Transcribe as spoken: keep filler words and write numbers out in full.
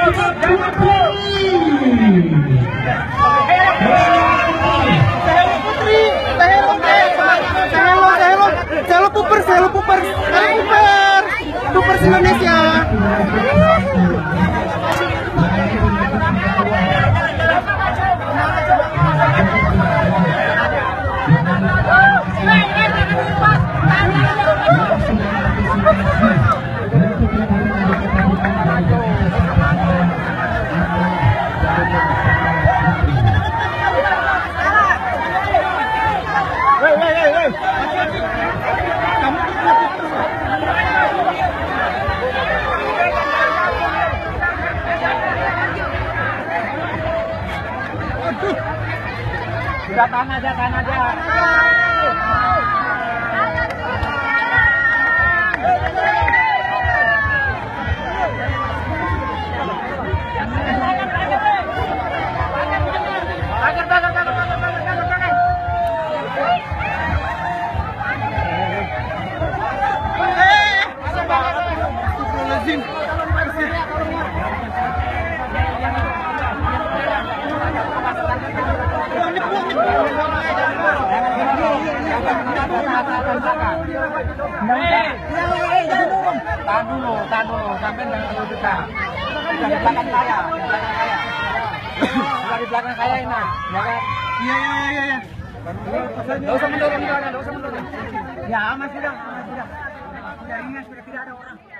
Selo Pupers, Selo Pupers, Pupers, Pupers Indonesia. Sudah tahan aja, tahan aja. Tahan dulu, tahan dulu, sampai jangan terlalu dekat. Sudah di belakang saya, di belakang saya. Sudah di belakang saya ini, ya kan? Iya, iya, iya, iya. Nggak usah mendorong, nggak usah mendorong. Ya, aman sudah, aman sudah. Sudah ingat, sudah tidak ada orang.